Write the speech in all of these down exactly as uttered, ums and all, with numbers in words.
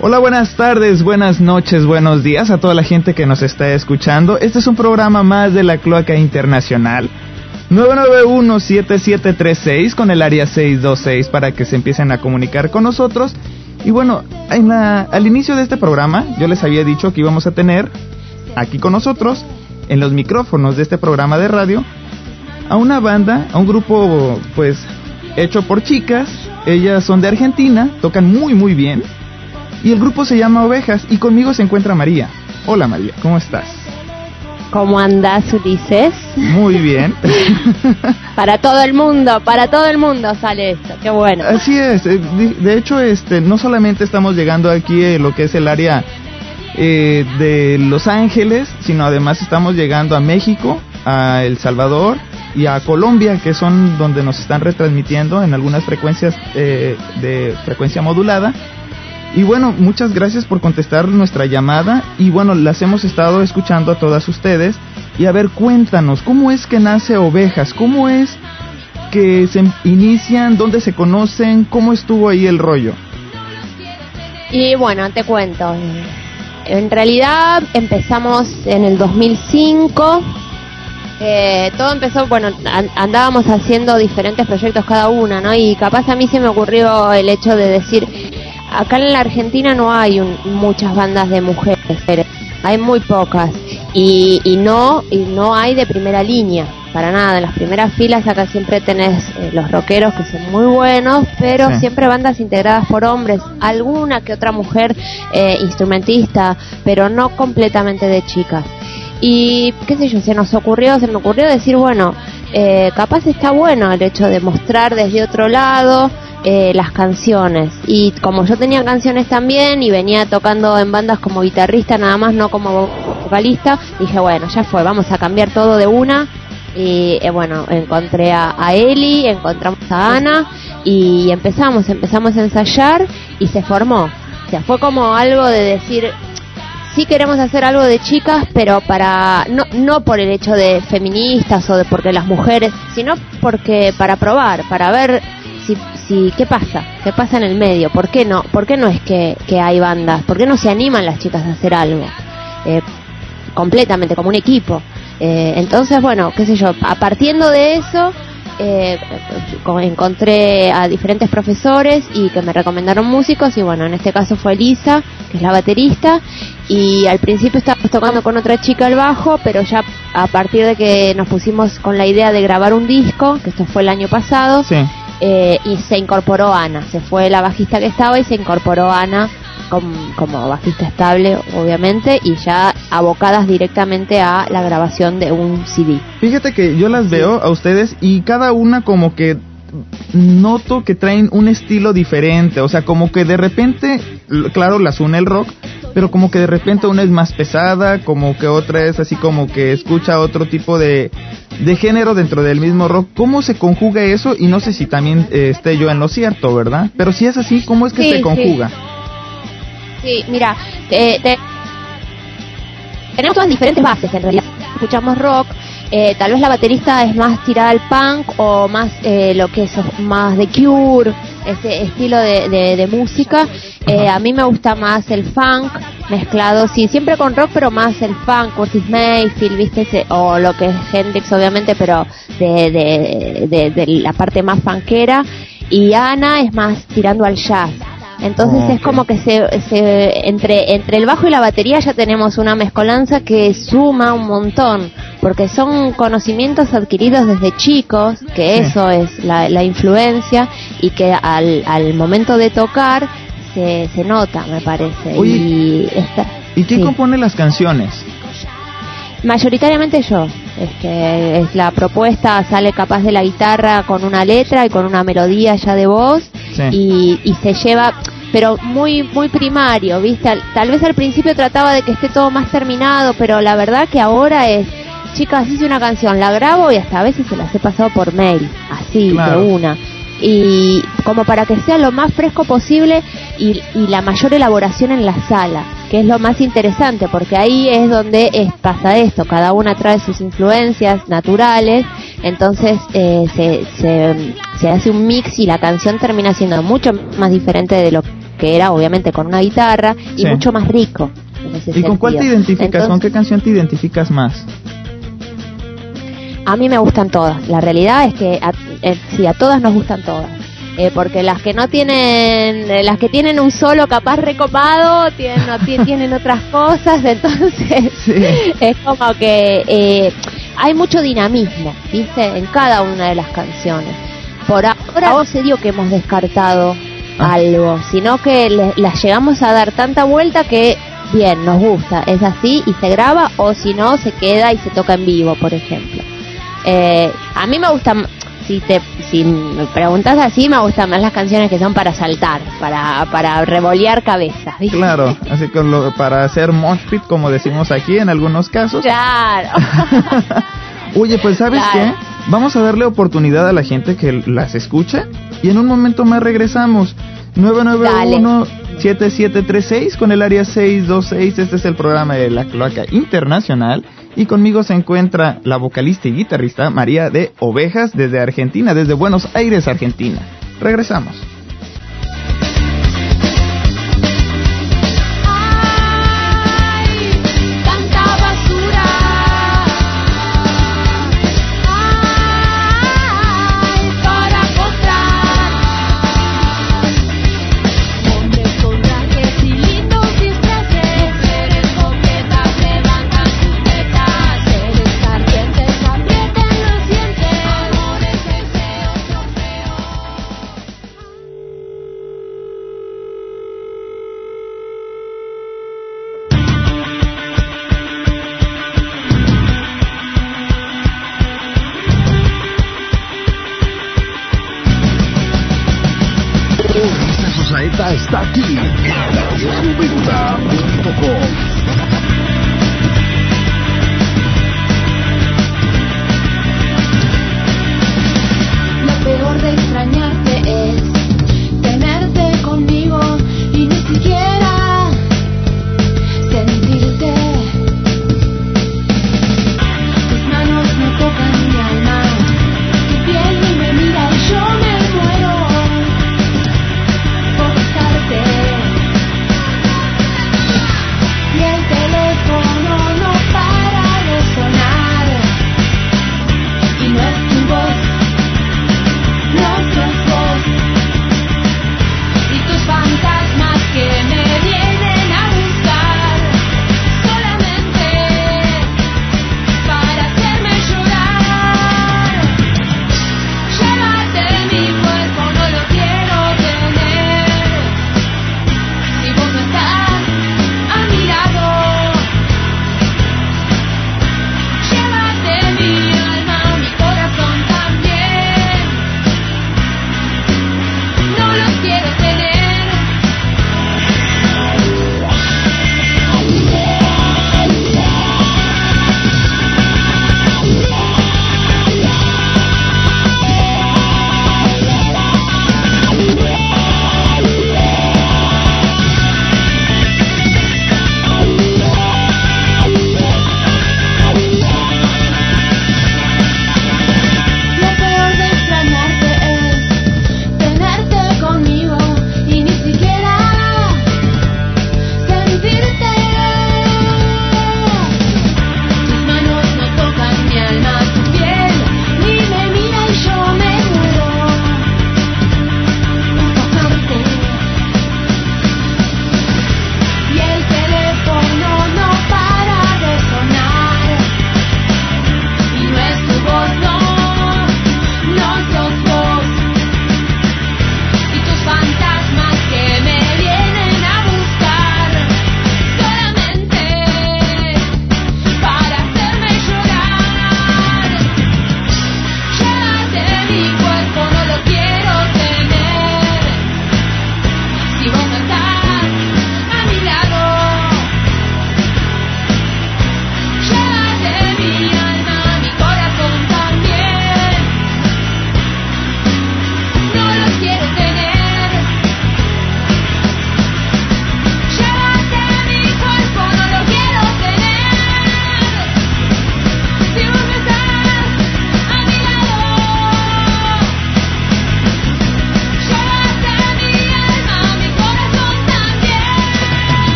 Hola, buenas tardes, buenas noches, buenos días a toda la gente que nos está escuchando. Este es un programa más de la Cloaca Internacional. nueve nueve uno, siete siete tres seis con el área seis dos seis para que se empiecen a comunicar con nosotros. Y bueno, en la, al inicio de este programa yo les había dicho que íbamos a tener aquí con nosotros, en los micrófonos de este programa de radio, a una banda, a un grupo pues hecho por chicas. Ellas son de Argentina, tocan muy muy bien. Y el grupo se llama Ovejas y conmigo se encuentra María. Hola María, ¿cómo estás? ¿Cómo andás, Ulises? Muy bien. Para todo el mundo, para todo el mundo sale esto, qué bueno. Así es, de hecho este, no solamente estamos llegando aquí a lo que es el área eh, de Los Ángeles, sino además estamos llegando a México, a El Salvador y a Colombia, que son donde nos están retransmitiendo en algunas frecuencias eh, de frecuencia modulada. Y bueno, muchas gracias por contestar nuestra llamada. Y bueno, las hemos estado escuchando a todas ustedes. Y a ver, cuéntanos, ¿cómo es que nace Ovejas? ¿Cómo es que se inician? ¿Dónde se conocen? ¿Cómo estuvo ahí el rollo? Y bueno, te cuento. En realidad empezamos en el dos mil cinco. Eh, todo empezó, bueno, andábamos haciendo diferentes proyectos cada una, ¿no? Y capaz a mí se me ocurrió el hecho de decir... Acá en la Argentina no hay un, muchas bandas de mujeres, hay muy pocas y, y no y no hay de primera línea, para nada. En las primeras filas acá siempre tenés eh, los rockeros que son muy buenos, pero sí, siempre bandas integradas por hombres, alguna que otra mujer eh, instrumentista, pero no completamente de chicas. Y qué sé yo, se nos ocurrió, se me ocurrió decir, bueno, eh, capaz está bueno el hecho de mostrar desde otro lado Eh, las canciones. Y como yo tenía canciones también y venía tocando en bandas como guitarrista nada más, no como vocalista, dije bueno, ya fue, vamos a cambiar todo de una. Y eh, bueno, encontré a, a Eli, encontramos a Ana y empezamos, empezamos a ensayar y se formó. O sea, fue como algo de decir, sí queremos hacer algo de chicas, pero para no no por el hecho de feministas o de porque las mujeres, sino porque para probar, para ver si si qué pasa, qué pasa en el medio, ¿por qué no? ¿Por qué no es que, que hay bandas? ¿Por qué no se animan las chicas a hacer algo? Eh, completamente, como un equipo. Eh, entonces, bueno, qué sé yo, a partiendo de eso, eh, encontré a diferentes profesores y que me recomendaron músicos, y bueno, en este caso fue Elisa, que es la baterista, y al principio estábamos tocando con otra chica el bajo, pero ya a partir de que nos pusimos con la idea de grabar un disco, que esto fue el año pasado, sí. Eh, y se incorporó Ana, se fue la bajista que estaba y se incorporó Ana como, como bajista estable, obviamente, y ya abocadas directamente a la grabación de un C D. Fíjate que yo las sí. veo a ustedes y cada una como que noto que traen un estilo diferente, o sea, como que de repente, claro, las une el rock, pero como que de repente una es más pesada, como que otra es así como que escucha otro tipo de, de género dentro del mismo rock. ¿Cómo se conjuga eso? Y no sé si también eh, esté yo en lo cierto, ¿verdad? Pero si es así, ¿cómo es que sí, se conjuga? Sí, sí mira, te, te... tenemos todas diferentes bases en realidad. Escuchamos rock, eh, tal vez la baterista es más tirada al punk o más eh, lo que es más de Cure, ese estilo de, de, de música. Eh, a mí me gusta más el funk mezclado, sí, siempre con rock, pero más el funk, Curtis Mayfield, viste, ese, o lo que es Hendrix, obviamente, pero de, de, de, de la parte más funkera. Y Ana es más tirando al jazz. Entonces oh, okay. es como que se, se entre entre el bajo y la batería ya tenemos una mezcolanza que suma un montón, porque son conocimientos adquiridos desde chicos, que sí. eso es la, la influencia, y que al, al momento de tocar se, se nota, me parece. Oye, y esta, ¿y quién sí. compone las canciones? Mayoritariamente yo. Este, es la propuesta, sale capaz de la guitarra con una letra y con una melodía ya de voz, sí. y, y se lleva, pero muy muy primario, ¿viste? Tal, tal vez al principio trataba de que esté todo más terminado, pero la verdad que ahora es, chicas, hice una canción, la grabo y hasta a veces se las he pasado por mail, así, claro. de una. Y como para que sea lo más fresco posible y, y la mayor elaboración en la sala, que es lo más interesante, porque ahí es donde es, pasa esto, cada una trae sus influencias naturales, entonces eh, se, se, se hace un mix y la canción termina siendo mucho más diferente de lo que era obviamente con una guitarra y sí. mucho más rico en ese ¿Y sentido. con cuál te identificas? Entonces, ¿Con qué canción te identificas más? A mí me gustan todas. La realidad es que a, eh, sí, a todas nos gustan todas. Eh, porque las que no tienen, eh, las que tienen un solo capaz recopado, tienen, no, t- tienen otras cosas, entonces Sí. es como que eh, hay mucho dinamismo, ¿viste? En cada una de las canciones. Por ahora no se dio que hemos descartado Ah. algo, sino que le, las llegamos a dar tanta vuelta que bien, nos gusta, es así y se graba, o si no, se queda y se toca en vivo, por ejemplo. Eh, a mí me gustan, si te si me preguntas así, me gustan más las canciones que son para saltar, para para revolear cabezas, ¿viste? Claro, así que lo, para hacer mosh pit, como decimos aquí en algunos casos. Claro. Oye, pues ¿sabes Claro. qué? Vamos a darle oportunidad a la gente que las escucha y en un momento más regresamos. nueve nueve uno, siete siete tres seis con el área seis dos seis. Este es el programa de La Cloaca Internacional y conmigo se encuentra la vocalista y guitarrista María de Ovejas desde Argentina, desde Buenos Aires, Argentina. Regresamos. Está aquí en radio noventa punto com. Lo peor de extrañarte es tenerte conmigo y ni siquiera sentirte. Tus manos me tocan mi alma, tu piel me mira y yo me muero. Y el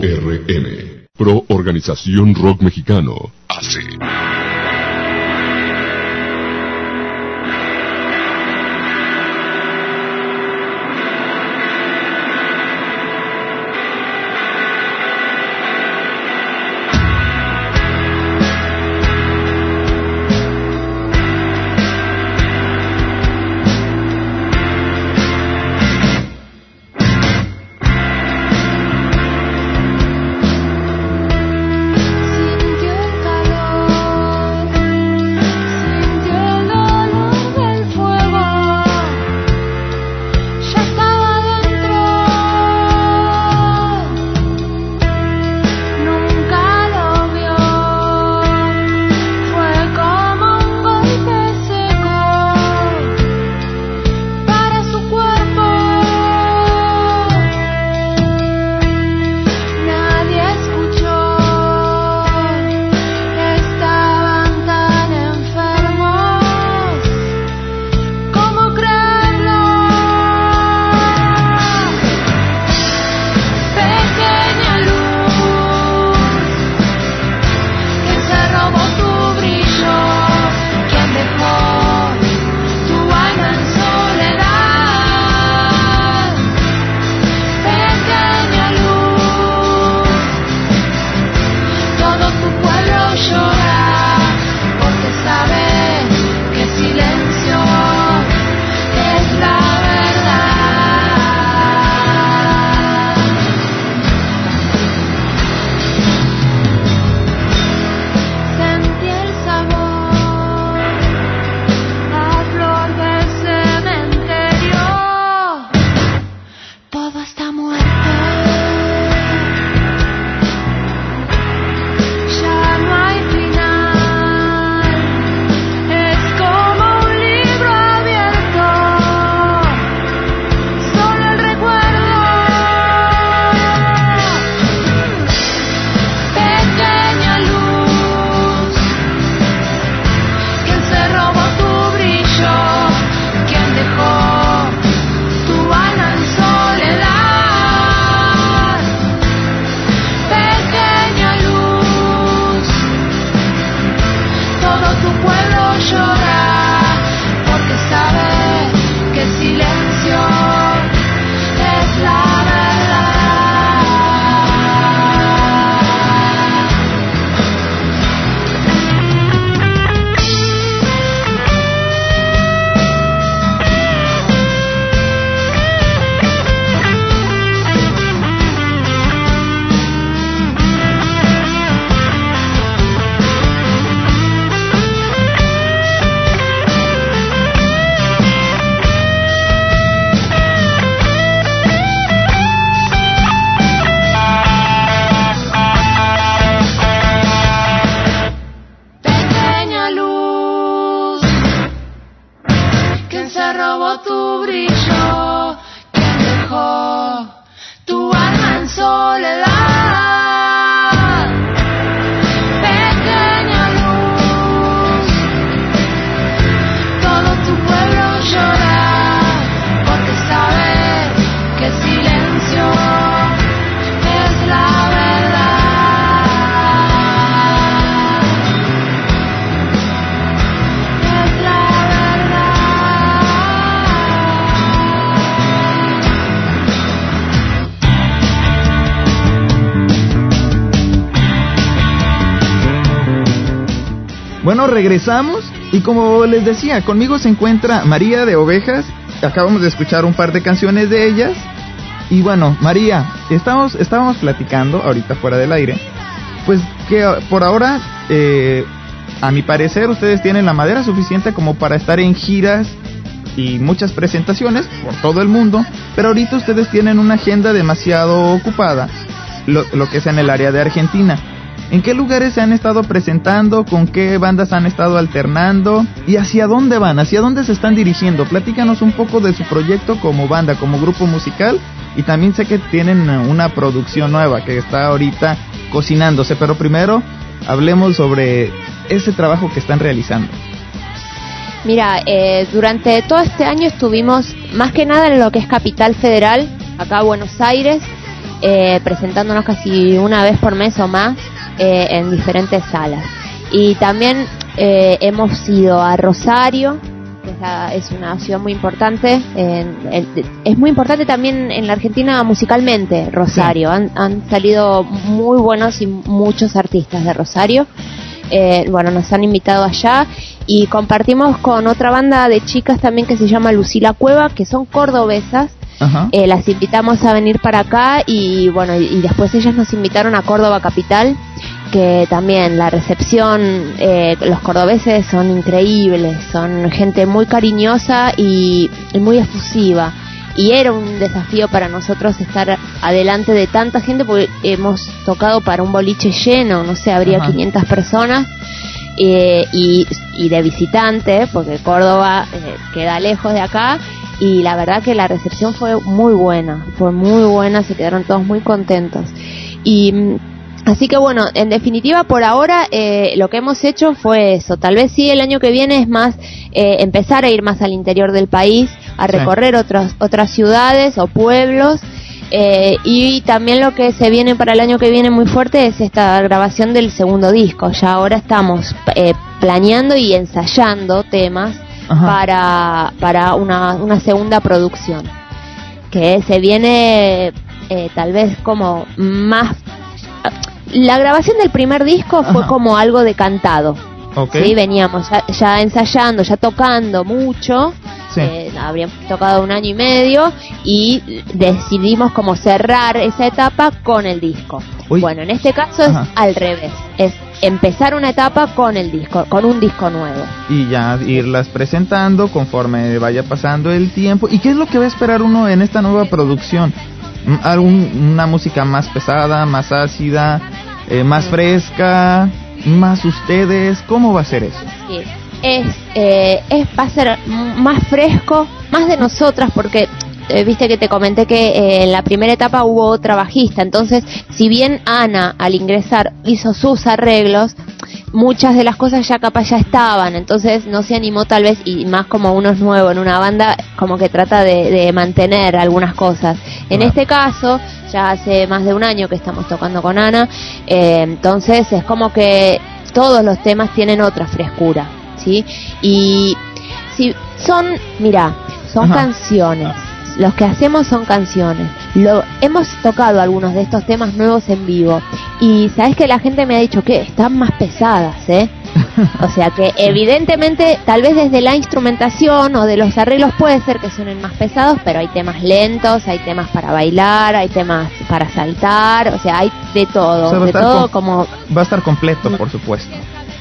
R M, Pro Organización Rock Mexicano, A C. Bueno, regresamos y como les decía, conmigo se encuentra María de Ovejas. Acabamos de escuchar un par de canciones de ellas. Y bueno, María, estamos, estábamos platicando ahorita fuera del aire, pues que por ahora, eh, a mi parecer, ustedes tienen la madera suficiente como para estar en giras y muchas presentaciones por todo el mundo, pero ahorita ustedes tienen una agenda demasiado ocupada, lo, lo que es en el área de Argentina. ¿En qué lugares se han estado presentando? ¿Con qué bandas han estado alternando? ¿Y hacia dónde van? ¿Hacia dónde se están dirigiendo? Platícanos un poco de su proyecto como banda, como grupo musical. Y también sé que tienen una producción nueva que está ahorita cocinándose. Pero primero hablemos sobre ese trabajo que están realizando. Mira, eh, durante todo este año estuvimos más que nada en lo que es Capital Federal, acá Buenos Aires. eh, presentándonos casi una vez por mes o más eh, en diferentes salas. Y también eh, hemos ido a Rosario, que es, la, es una ciudad muy importante, en, en, es muy importante también en la Argentina musicalmente, Rosario. Sí. Han, han salido muy buenos y muchos artistas de Rosario. Eh, bueno, nos han invitado allá y compartimos con otra banda de chicas también que se llama Lucila Cueva, que son cordobesas. Eh, las invitamos a venir para acá y bueno, y, y después ellas nos invitaron a Córdoba Capital, que también la recepción, eh, los cordobeses son increíbles, son gente muy cariñosa y, y muy efusiva. Y era un desafío para nosotros estar adelante de tanta gente, porque hemos tocado para un boliche lleno, no sé, habría Ajá. quinientas personas, eh, y, y de visitante, porque Córdoba eh, queda lejos de acá, y la verdad que la recepción fue muy buena, fue muy buena, se quedaron todos muy contentos. Y así que bueno, en definitiva por ahora eh, lo que hemos hecho fue eso. Tal vez sí el año que viene es más eh, empezar a ir más al interior del país, a recorrer sí. otras otras ciudades o pueblos, eh, y también lo que se viene para el año que viene muy fuerte es esta grabación del segundo disco. Ya ahora estamos eh, planeando y ensayando temas Ajá. para para una, una segunda producción que se viene eh, tal vez como más. La grabación del primer disco fue Ajá. como algo de cantado. Okay. Sí, veníamos ya, ya ensayando, ya tocando mucho. Sí. Eh, habríamos tocado un año y medio y decidimos como cerrar esa etapa con el disco. Uy. Bueno, en este caso Ajá. es al revés, es empezar una etapa con el disco, con un disco nuevo. Y ya irlas presentando conforme vaya pasando el tiempo. ¿Y qué es lo que va a esperar uno en esta nueva producción? ¿Algún, una música más pesada, más ácida, eh, más fresca, más ustedes? ¿Cómo va a ser eso? Sí. Es, eh, es va a ser más fresco, más de nosotras, porque eh, viste que te comenté que eh, en la primera etapa hubo otra bajista, entonces si bien Ana al ingresar hizo sus arreglos, muchas de las cosas ya capaz ya estaban, entonces no se animó tal vez, y más como uno es nuevo en una banda, como que trata de, de mantener algunas cosas. En este caso, ya hace más de un año que estamos tocando con Ana, eh, entonces es como que todos los temas tienen otra frescura, ¿sí? Y si son, mira, son Ajá. canciones. Los que hacemos son canciones. Lo hemos tocado algunos de estos temas nuevos en vivo y sabes que la gente me ha dicho que están más pesadas, ¿eh? O sea que evidentemente tal vez desde la instrumentación o de los arreglos puede ser que suenen más pesados, pero hay temas lentos, hay temas para bailar, hay temas para saltar, o sea, hay de todo, o sea, de todo com- como va a estar completo, por supuesto.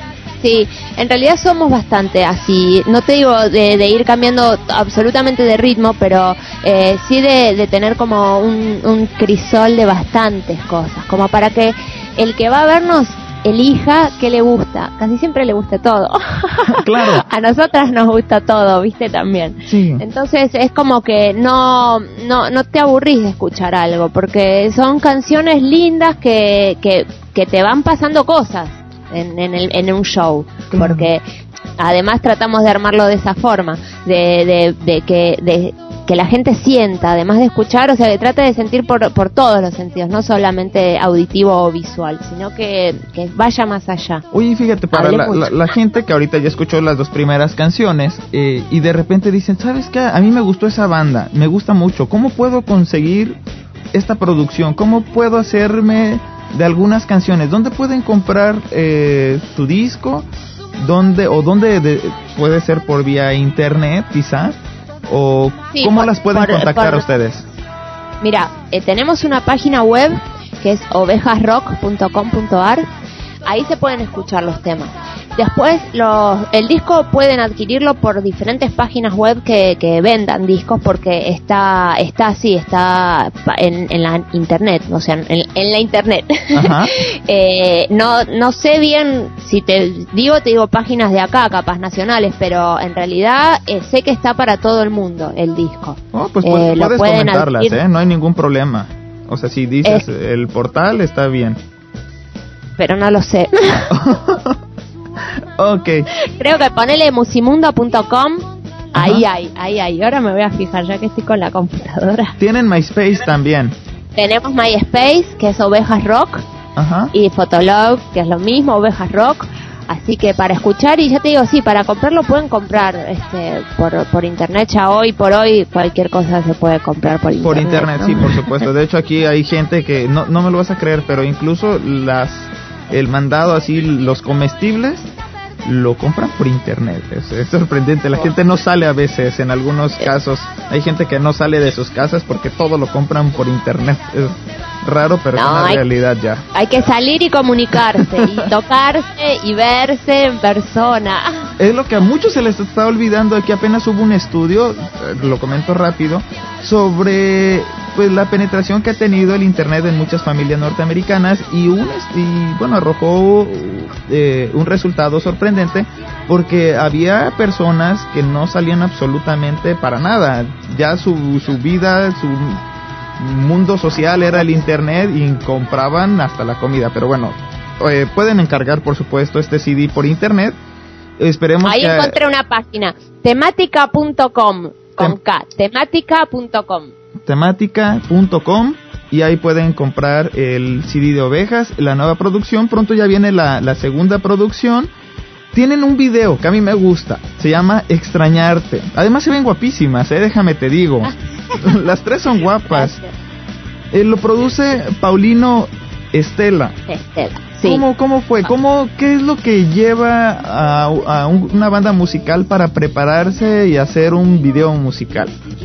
Sí, en realidad somos bastante así, no te digo de, de ir cambiando absolutamente de ritmo, pero eh, sí de, de tener como un, un crisol de bastantes cosas, como para que el que va a vernos elija qué le gusta. Casi siempre le gusta todo. Claro. A nosotras nos gusta todo, ¿viste? También. Sí. Entonces es como que no, no, no te aburrís de escuchar algo, porque son canciones lindas que, que, que te van pasando cosas en, en, el, en un show, porque además tratamos de armarlo de esa forma, de, de, de que de que la gente sienta, además de escuchar, o sea, que trate de sentir por, por todos los sentidos, no solamente auditivo o visual, sino que, que vaya más allá. Oye, fíjate, para la, la, la gente que ahorita ya escuchó las dos primeras canciones eh, y de repente dicen, ¿sabes qué? A mí me gustó esa banda, me gusta mucho, ¿cómo puedo conseguir esta producción? ¿Cómo puedo hacerme de algunas canciones? ¿Dónde pueden comprar eh, tu disco? ¿Dónde o dónde de, puede ser por vía internet, quizá? ¿O sí, cómo por, las pueden por, contactar por, a ustedes? Mira, eh, tenemos una página web que es ovejas rock punto com punto a r. Ahí se pueden escuchar los temas. Después, los, el disco pueden adquirirlo por diferentes páginas web que, que vendan discos, porque está está así, está en, en la internet, o sea, en, en la internet. Ajá. eh, no no sé bien, si te digo, te digo páginas de acá, capaz nacionales, pero en realidad eh, sé que está para todo el mundo el disco. Oh, pues, pues eh, puedes comentarlas, ¿eh? No hay ningún problema. O sea, si dices es, el portal, está bien. Pero no lo sé. Okay. Creo que ponele musimundo punto com. Ahí hay, ahí hay. Ahora me voy a fijar ya que estoy con la computadora. Tienen MySpace también. Tenemos MySpace, que es Ovejas Rock, Ajá. y Fotolog, que es lo mismo, Ovejas Rock. Así que para escuchar, y ya te digo, sí, para comprarlo pueden comprar este por por internet. Ya hoy por hoy cualquier cosa se puede comprar por internet. Por internet, ¿no? sí, por supuesto. De hecho, aquí hay gente que, no, no me lo vas a creer, pero incluso las el mandado así, los comestibles, lo compran por internet. Es, es sorprendente. La gente no sale a veces, en algunos casos. Hay gente que no sale de sus casas porque todo lo compran por internet. Es raro, pero No, es una hay- realidad ya. Hay que salir y comunicarse, y tocarse y verse en persona. Es lo que a muchos se les está olvidando. Aquí apenas hubo un estudio, eh, lo comento rápido, sobre pues la penetración que ha tenido el internet en muchas familias norteamericanas, y un est- y bueno arrojó eh, un resultado sorprendente, porque había personas que no salían absolutamente para nada. Ya su su vida, su mundo social era el internet, y compraban hasta la comida. Pero bueno, eh, pueden encargar por supuesto este C D por internet. Esperemos Ahí que encontré una página, temática punto com, con Tem- K, temática punto com. temática punto com, y ahí pueden comprar el C D de Ovejas, la nueva producción. Pronto ya viene la, la segunda producción. Tienen un video que a mí me gusta, se llama Extrañarte. Además se ven guapísimas, eh, déjame te digo. Las tres son guapas. Eh, lo produce Paulino Estela. Estela, sí. ¿Cómo, ¿Cómo fue? ¿Cómo, ¿Qué es lo que lleva a, a un- una banda musical para prepararse y hacer un video musical?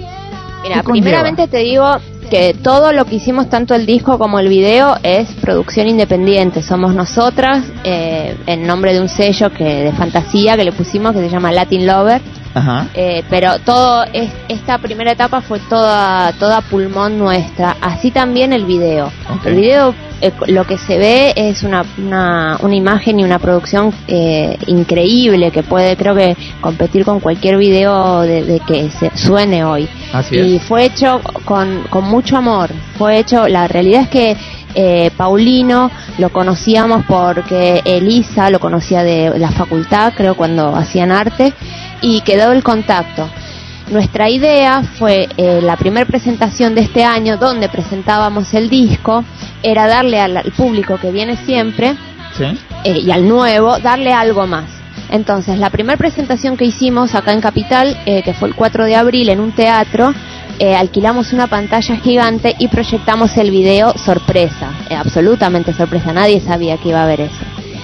Mira, ¿Qué conlleva? primeramente te digo que todo lo que hicimos, tanto el disco como el video, es producción independiente. Somos nosotras, eh, en nombre de un sello que de fantasía que le pusimos, que se llama Latin Lover. Ajá. Eh, pero todo es, esta primera etapa fue toda toda pulmón nuestra. Así también el video. Ok. El video, eh, lo que se ve es una, una, una imagen y una producción eh, increíble, que puede, creo que, competir con cualquier video de, de que se suene hoy. Así Y es. fue hecho con, con mucho amor. Fue hecho, la realidad es que eh, Paulino lo conocíamos porque Elisa lo conocía de la facultad, creo, cuando hacían arte, y quedó el contacto. Nuestra idea fue, eh, la primera presentación de este año, donde presentábamos el disco, era darle al, al público que viene siempre, ¿Sí? eh, y al nuevo, darle algo más. Entonces, la primera presentación que hicimos acá en Capital, eh, que fue el cuatro de abril en un teatro, eh, alquilamos una pantalla gigante y proyectamos el video sorpresa, eh, absolutamente sorpresa, nadie sabía que iba a haber eso.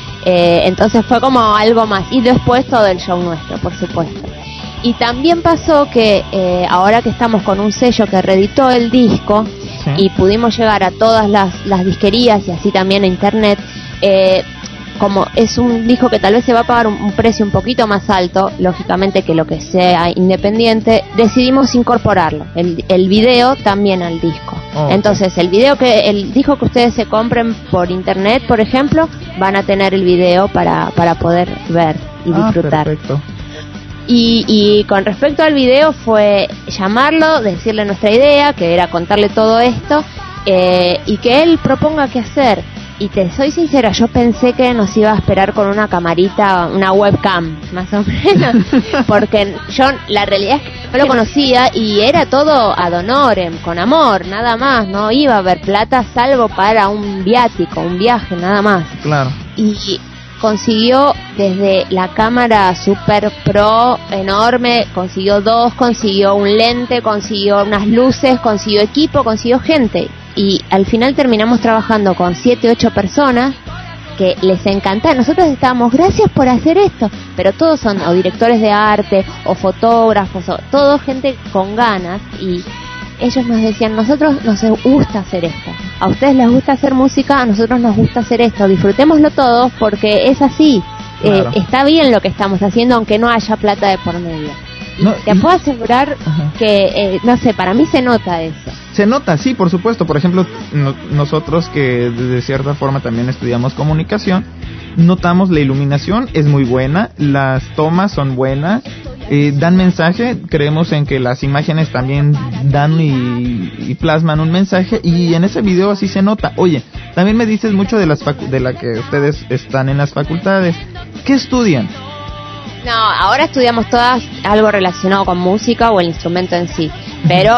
Eh, entonces fue como algo más, y después todo el show nuestro, por supuesto. Y también pasó que eh, ahora que estamos con un sello que reeditó el disco, Sí. y pudimos llegar a todas las, las disquerías y así también a internet, eh, como es un disco que tal vez se va a pagar un, un precio un poquito más alto, lógicamente, que lo que sea independiente, decidimos incorporarlo, el, el video también al disco. Oh, ok. Entonces el video que el disco que ustedes se compren por internet, por ejemplo, van a tener el video para, para poder ver y Ah, disfrutar. perfecto. Y, y con respecto al video fue llamarlo, decirle nuestra idea, que era contarle todo esto, eh, y que él proponga qué hacer. Y te soy sincera, yo pensé que nos iba a esperar con una camarita, una webcam, más o menos, porque yo la realidad es que no lo conocía y era todo ad honorem, con amor, nada más, no iba a haber plata salvo para un viático, un viaje, nada más. Claro. Y consiguió desde la cámara super pro enorme, consiguió dos, consiguió un lente, consiguió unas luces, consiguió equipo, consiguió gente, y al final terminamos trabajando con siete, ocho personas que les encanta. Nosotros estábamos, gracias por hacer esto, pero todos son o directores de arte o fotógrafos, o todo gente con ganas, y ellos nos decían, nosotros nos gusta hacer esto, a ustedes les gusta hacer música, a nosotros nos gusta hacer esto, disfrutémoslo todos porque es así, Claro. eh, está bien lo que estamos haciendo aunque no haya plata de por medio. Y No, te y- puedo asegurar Ajá. que, eh, no sé, para mí se nota eso. Se nota, sí, por supuesto. Por ejemplo, no- nosotros que de cierta forma también estudiamos comunicación, notamos la iluminación es muy buena, las tomas son buenas, eh, dan mensaje, creemos en que las imágenes también dan y, y plasman un mensaje, y en ese video así se nota. Oye, también me dices mucho de las facu- de la que ustedes están en las facultades. ¿Qué estudian? No, ahora estudiamos todas algo relacionado con música o el instrumento en sí, pero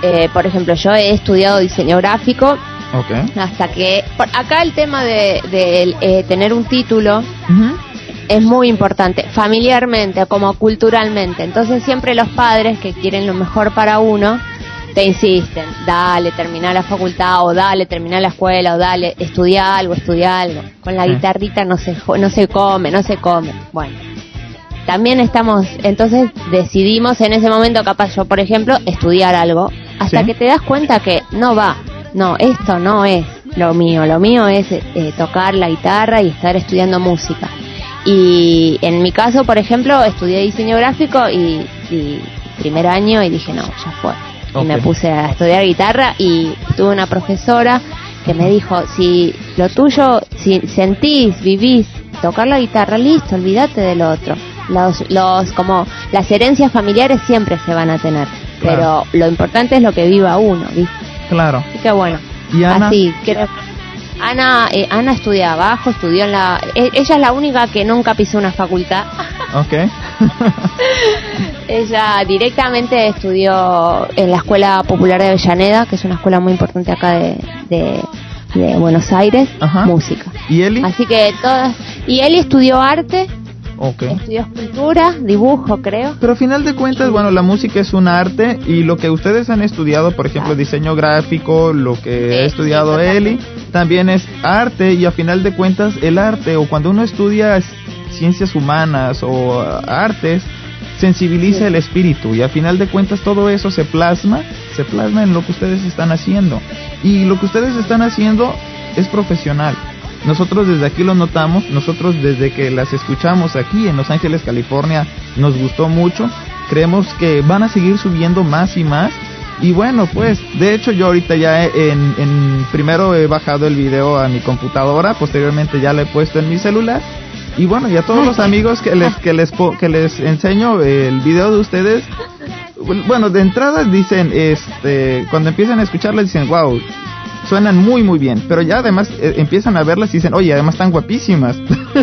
eh, por ejemplo, yo he estudiado diseño gráfico. Okay. Hasta que... Por acá el tema de, de eh, tener un título Uh-huh. es muy importante, familiarmente como culturalmente. Entonces siempre los padres que quieren lo mejor para uno te insisten, dale, termina la facultad, o dale, termina la escuela, o dale, estudia algo, estudia algo. Con la Sí. guitarrita no se, no se come, no se come. Bueno, también estamos, entonces decidimos en ese momento, capaz yo, por ejemplo, estudiar algo, hasta Sí. que te das cuenta que no va, no, esto no es lo mío, lo mío es eh, tocar la guitarra y estar estudiando música. Y en mi caso, por ejemplo, estudié diseño gráfico y, y primer año y dije, no, ya fue. Okay. Y me puse a estudiar guitarra y tuve una profesora que me dijo, si lo tuyo, si sentís, vivís, tocar la guitarra, listo, olvídate del otro. Los, los, como las herencias familiares siempre se van a tener, Claro. pero lo importante es lo que viva uno, ¿viste? Claro. Así que bueno, ¿Y Ana? así, creo. Ana, eh, Ana estudia abajo, estudió en la... e- ella es la única que nunca pisó una facultad. Ok. Ella directamente estudió en la Escuela Popular de Avellaneda, que es una escuela muy importante acá de, de, de Buenos Aires, Ajá. música. ¿Y Eli? Así que todas... Y él estudió arte, Ok. estudió escultura, dibujo, creo. Pero a final de cuentas, bueno, la música es un arte y lo que ustedes han estudiado, por ejemplo, diseño gráfico, lo que Sí, ha estudiado sí, Eli, también es arte y a final de cuentas el arte o cuando uno estudia s- ciencias humanas o ah, artes, sensibiliza Sí. el espíritu y a final de cuentas todo eso se plasma, se plasma en lo que ustedes están haciendo y lo que ustedes están haciendo es profesional. Nosotros desde aquí lo notamos, nosotros desde que las escuchamos aquí en Los Ángeles, California, nos gustó mucho, creemos que van a seguir subiendo más y más, y bueno, pues, de hecho yo ahorita ya he- en, en primero he bajado el video a mi computadora, posteriormente ya lo he puesto en mi celular, y bueno, y a todos los amigos que les, que les, po- que les enseño el video de ustedes, bueno, de entrada dicen, este, cuando empiezan a escucharlas dicen, wow, suenan muy muy bien, pero ya además eh, empiezan a verlas y dicen, oye, además están guapísimas.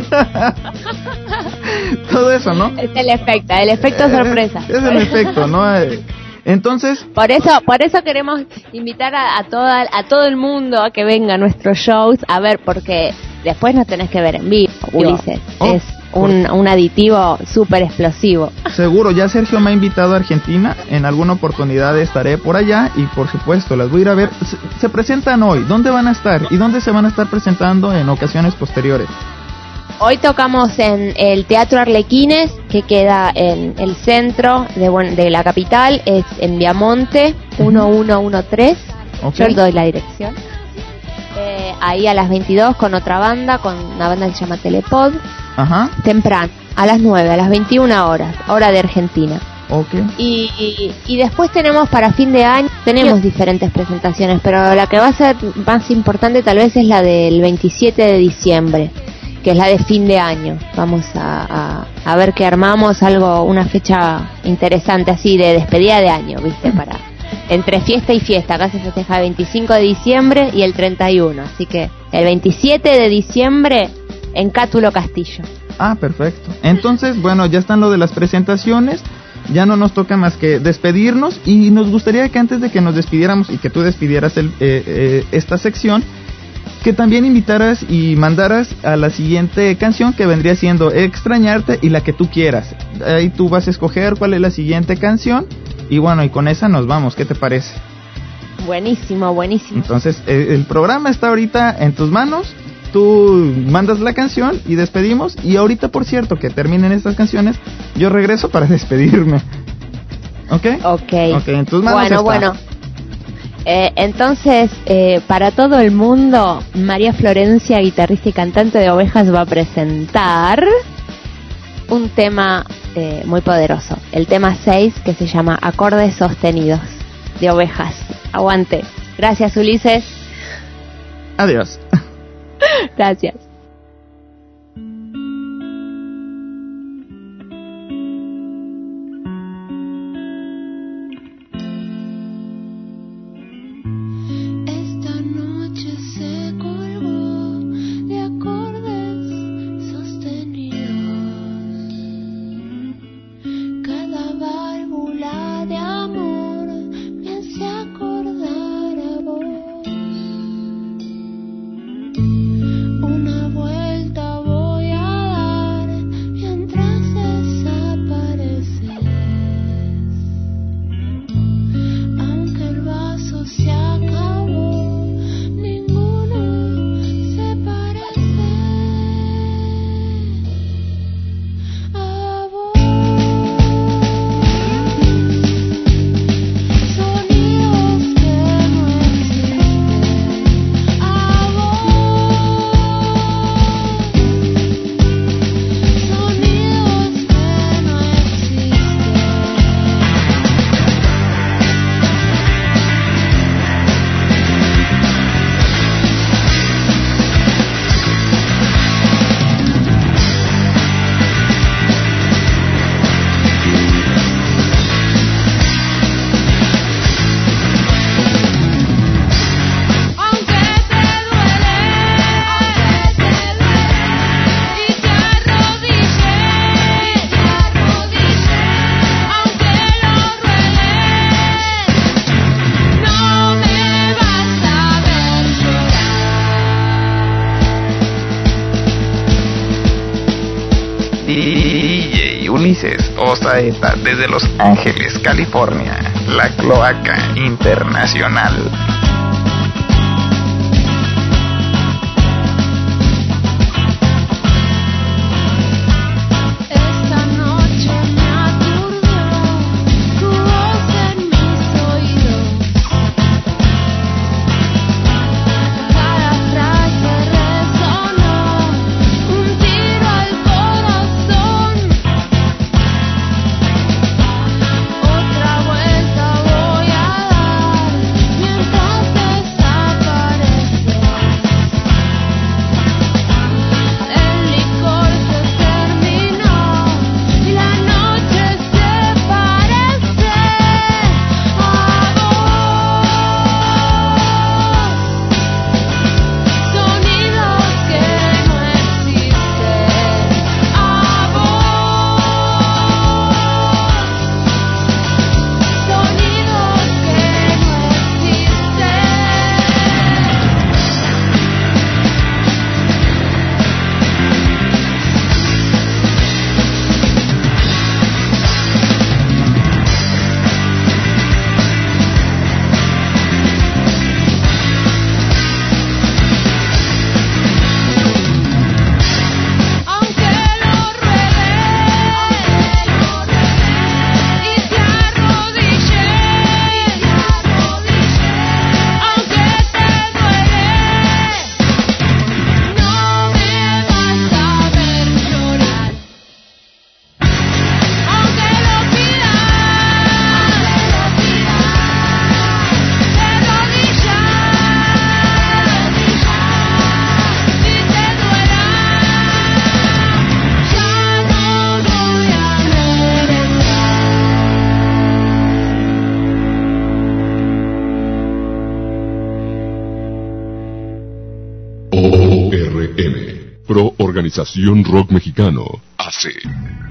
Todo eso, ¿no? Es el efecto, el efecto Eh, sorpresa. Es el efecto, ¿no? Eh, Entonces, Por eso, por eso queremos invitar a, a toda, a todo el mundo a que venga a nuestros shows a ver, porque después nos tenés que ver en vivo, Ulises. Oh, es un, un aditivo súper explosivo. seguro, ya Sergio me ha invitado a Argentina, en alguna oportunidad estaré por allá y por supuesto las voy a ir a ver. Se, se presentan hoy, ¿dónde van a estar? ¿Y dónde se van a estar presentando en ocasiones posteriores? Hoy tocamos en el Teatro Arlequines, que queda en el centro de, Buen- de la capital, es en Viamonte, uno uno uno tres. Ok. Yo le doy la dirección. Eh, ahí a las veintidós con otra banda, con una banda que se llama Telepod, Ajá, temprano, a las nueve, a las veintiuna horas, hora de Argentina. ok. Y, y, y después tenemos para fin de año, tenemos diferentes presentaciones, pero la que va a ser más importante tal vez es la del veintisiete de diciembre, que es la de fin de año. Vamos a, a, a ver que armamos algo, una fecha interesante así de despedida de año, ¿viste? Para entre fiesta y fiesta. Acá se festeja el veinticinco de diciembre y el treinta y uno, así que el veintisiete de diciembre en Cátulo Castillo. Ah, perfecto. Entonces, bueno, ya están lo de las presentaciones. Ya no nos toca más que despedirnos y nos gustaría que antes de que nos despidiéramos y que tú despidieras el, eh, eh, esta sección, que también invitaras y mandaras a la siguiente canción, que vendría siendo Extrañarte y la que tú quieras. Ahí tú vas a escoger cuál es la siguiente canción y bueno, y con esa nos vamos. ¿Qué te parece? Buenísimo, buenísimo. Entonces, eh, el programa está ahorita en tus manos. Tú mandas la canción y despedimos. Y ahorita, por cierto, que terminen estas canciones, yo regreso para despedirme. ¿Ok? Ok. Ok, en tus manos Bueno, está. bueno. Eh, entonces, eh, para todo el mundo, María Florencia, guitarrista y cantante de Ovejas, va a presentar un tema eh, muy poderoso. El tema seis, que se llama Acordes Sostenidos, de Ovejas. Aguante. Gracias, Ulises. Adiós. Gracias. Esta noche se colgó de acordes sostenidos. Cada válvula de amor me hace acordar D J Ulises Osaeta desde Los Ángeles, California, la Cloaca Internacional. O R M, Pro Organización Rock Mexicano, A C.